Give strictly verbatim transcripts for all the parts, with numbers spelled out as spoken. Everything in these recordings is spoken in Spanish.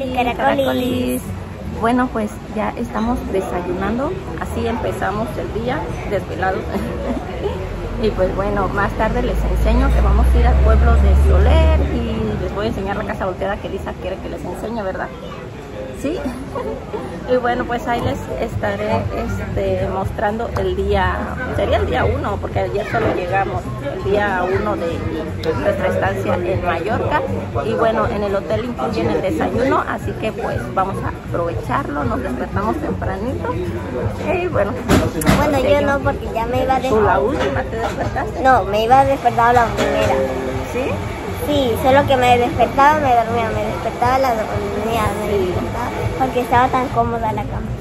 Caracolis. Bueno, pues ya estamos desayunando, así empezamos el día, desvelados. Y pues bueno, más tarde les enseño que vamos a ir al pueblo de Soler y les voy a enseñar la casa volteada que Lisa quiere que les enseñe, ¿verdad? Sí. Y bueno, pues ahí les estaré este, mostrando el día, sería el día uno, porque ayer solo llegamos, el día uno de nuestra estancia en Mallorca. Y bueno, en el hotel incluyen el desayuno, así que pues vamos a aprovecharlo, nos despertamos tempranito. Y bueno, bueno, yo no, porque ya me iba a despertar. ¿Tú la última te despertaste? No, me iba a despertar la primera. ¿Sí? Sí, solo que me despertaba, me dormía, me despertaba, la dormía, me Sí. despertaba, porque estaba tan cómoda la cama.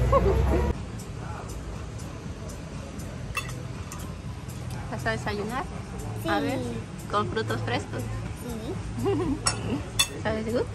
¿Vas a desayunar? Sí. A ver, con frutos frescos. Sí. ¿Sabes good?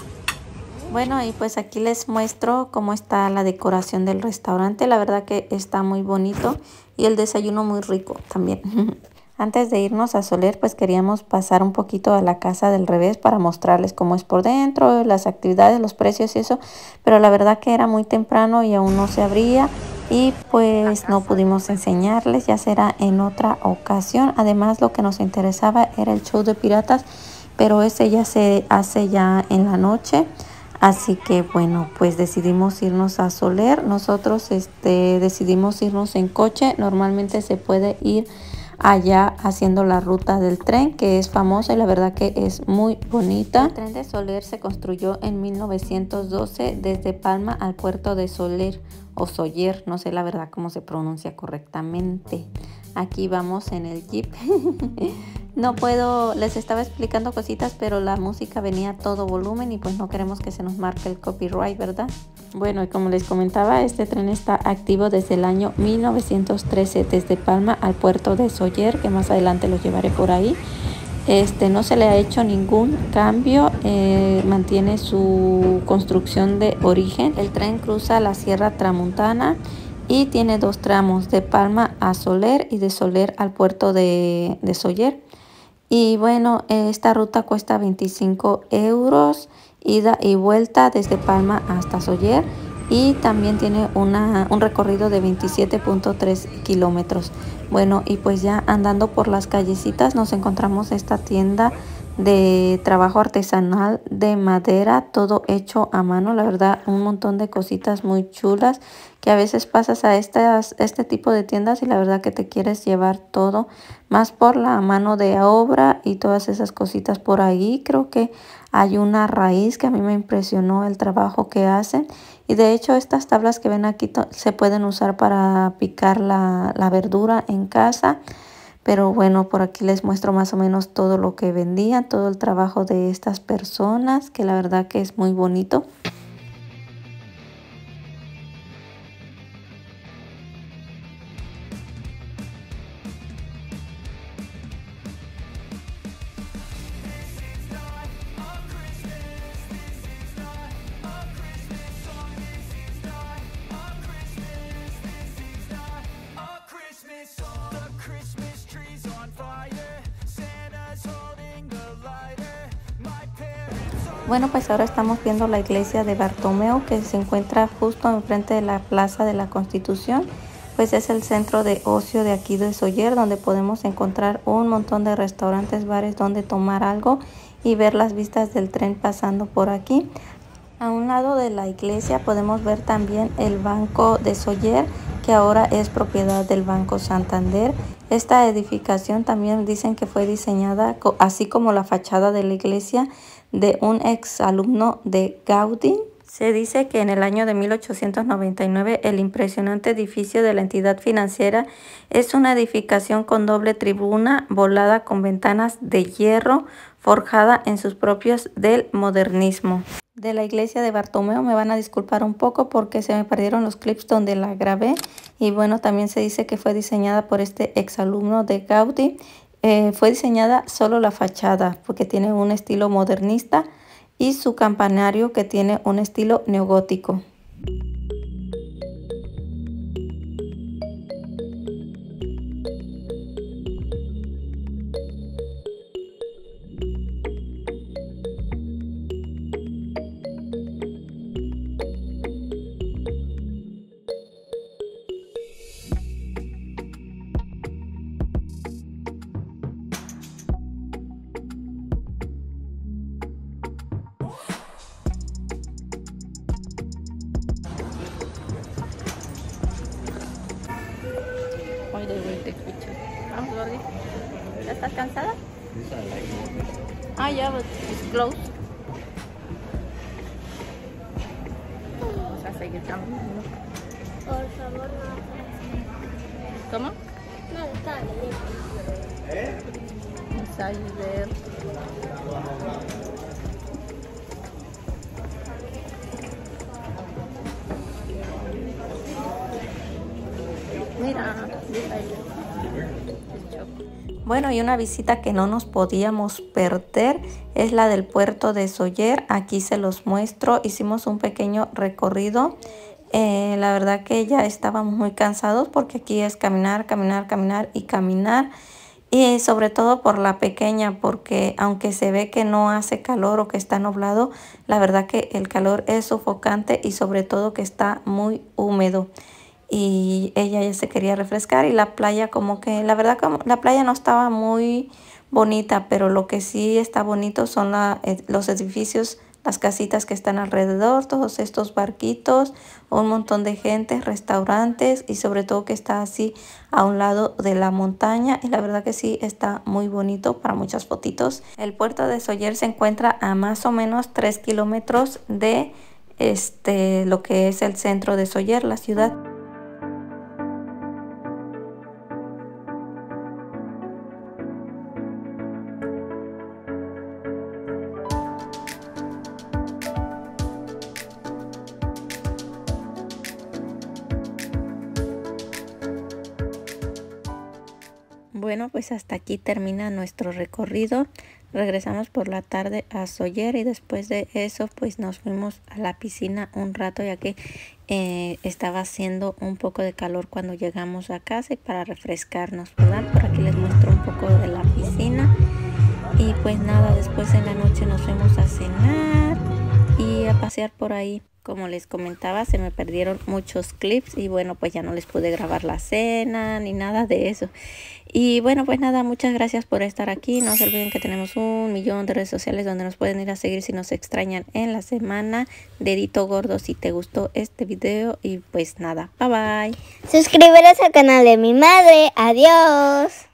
Bueno, y pues aquí les muestro cómo está la decoración del restaurante. La verdad que está muy bonito y el desayuno muy rico también. Antes de irnos a Soler, pues queríamos pasar un poquito a la casa del revés para mostrarles cómo es por dentro, las actividades, los precios y eso. Pero la verdad que era muy temprano y aún no se abría y pues no pudimos enseñarles, ya será en otra ocasión. Además, lo que nos interesaba era el show de piratas, pero ese ya se hace ya en la noche. Así que bueno, pues decidimos irnos a Soler. Nosotros este, decidimos irnos en coche. Normalmente se puede ir allá haciendo la ruta del tren, que es famosa y la verdad que es muy bonita. El tren de Soler se construyó en mil novecientos doce desde Palma al puerto de Soler o Soller, no sé la verdad cómo se pronuncia correctamente. Aquí vamos en el jeep. No puedo, les estaba explicando cositas, pero la música venía a todo volumen y pues no queremos que se nos marque el copyright, ¿verdad? Bueno, y como les comentaba, este tren está activo desde el año mil novecientos trece, desde Palma al puerto de Soller, que más adelante los llevaré por ahí. Este, no se le ha hecho ningún cambio, eh, mantiene su construcción de origen. El tren cruza la Sierra Tramontana y tiene dos tramos, de Palma a Soler y de Soler al puerto de, de Soller. Y bueno, esta ruta cuesta veinticinco euros, ida y vuelta desde Palma hasta Soller. Y también tiene una, un recorrido de veintisiete punto tres kilómetros. Bueno, y pues ya andando por las callecitas nos encontramos esta tienda de trabajo artesanal de madera, todo hecho a mano. La verdad, un montón de cositas muy chulas que a veces pasas a estas, este tipo de tiendas y la verdad que te quieres llevar todo, más por la mano de obra y todas esas cositas por ahí. Creo que hay una raíz que a mí me impresionó el trabajo que hacen. Y de hecho estas tablas que ven aquí se pueden usar para picar la, la verdura en casa. Pero bueno, por aquí les muestro más o menos todo lo que vendían, todo el trabajo de estas personas, que la verdad que es muy bonito. Bueno, pues ahora estamos viendo la iglesia de Bartomeu, que se encuentra justo enfrente de la Plaza de la Constitución. Pues es el centro de ocio de aquí de Soller, donde podemos encontrar un montón de restaurantes, bares donde tomar algo y ver las vistas del tren pasando por aquí. A un lado de la iglesia podemos ver también el Banco de Soller, que ahora es propiedad del Banco Santander. Esta edificación también dicen que fue diseñada, así como la fachada de la iglesia, de un ex alumno de Gaudí. Se dice que en el año de mil ochocientos noventa y nueve el impresionante edificio de la entidad financiera es una edificación con doble tribuna volada con ventanas de hierro forjada en sus propios del modernismo. De la iglesia de Bartomeu me van a disculpar un poco porque se me perdieron los clips donde la grabé. Y bueno, también se dice que fue diseñada por este exalumno de Gaudí. Eh, fue diseñada solo la fachada porque tiene un estilo modernista y su campanario que tiene un estilo neogótico. they will take pictures. Vamos, Gordy. ¿Ya estás cansada? Ah, ya, but it's close. Vamos a seguir caminando. Por favor, no. ¿Cómo? No, está bien. Inside there. Mira, bueno, y una visita que no nos podíamos perder es la del puerto de Sóller. Aquí se los muestro. Hicimos un pequeño recorrido. Eh, la verdad que ya estábamos muy cansados porque aquí es caminar, caminar, caminar y caminar. Y sobre todo por la pequeña, porque aunque se ve que no hace calor o que está nublado, la verdad que el calor es sofocante y sobre todo que está muy húmedo. Y ella ya se quería refrescar y la playa como que, la verdad que la playa no estaba muy bonita, pero lo que sí está bonito son la, eh, los edificios, las casitas que están alrededor, todos estos barquitos, un montón de gente, restaurantes y sobre todo que está así a un lado de la montaña y la verdad que sí está muy bonito para muchas fotitos. El puerto de Sóller se encuentra a más o menos tres kilómetros de este, lo que es el centro de Sóller, la ciudad. Bueno, pues hasta aquí termina nuestro recorrido. Regresamos por la tarde a Sóller y después de eso pues nos fuimos a la piscina un rato ya que eh, estaba haciendo un poco de calor cuando llegamos a casa y para refrescarnos, ¿verdad? Por aquí les muestro un poco de la piscina y pues nada, después en la noche nos fuimos a cenar y a pasear por ahí. Como les comentaba, se me perdieron muchos clips y bueno, pues ya no les pude grabar la cena ni nada de eso. Y bueno, pues nada, muchas gracias por estar aquí. No se olviden que tenemos un millón de redes sociales donde nos pueden ir a seguir si nos extrañan en la semana. Dedito gordo si te gustó este video y pues nada, bye bye. Suscríbete al canal de mi madre. Adiós.